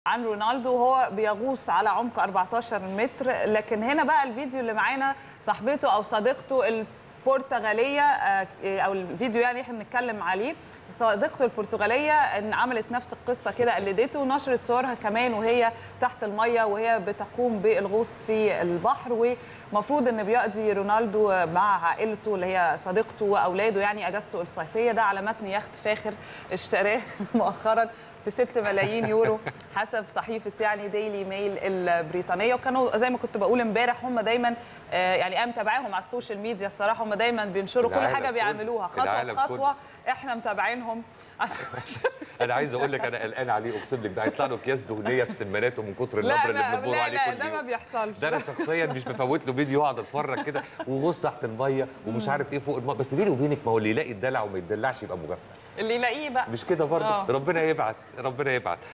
عن رونالدو وهو بيغوص على عمق 14 متر. لكن هنا بقى الفيديو اللي معانا صاحبته او صديقته البرتغاليه، او الفيديو يعني احنا بنتكلم عليه، صديقته البرتغاليه ان عملت نفس القصه كده، قلدته ونشرت صورها كمان وهي تحت الميه وهي بتقوم بالغوص في البحر. ومفروض ان بيقضي رونالدو مع عائلته اللي هي صديقته واولاده يعني اجازته الصيفيه، ده على متن يخت فاخر اشتراه مؤخرا ب6 ملايين يورو حسب صحيفه يعني ديلي ميل البريطانيه. وكانوا زي ما كنت بقول امبارح هم دايما يعني انا متابعاهم على السوشيال ميديا الصراحه، هم دايما بينشروا كل حاجه بيعملوها خطوه بخطوه، احنا متابعينهم. انا عايز اقول لك انا قلقان عليه، اقسم لك ده هيطلع له اكياس دهنيه في سماناته من كتر النبر اللي بنبور عليه كل يوم. لا ده ما بيحصلش. ده انا شخصيا مش بفوت له فيديو واقعد اتفرج كده وغوص تحت الميه ومش عارف ايه فوق الميه، بس بيني وبينك ما هو اللي يلاقي الدلع وما يدلعش يبقى مغفل. اللي يلاقيه بقى مش كده برضه؟ ربنا يبعت.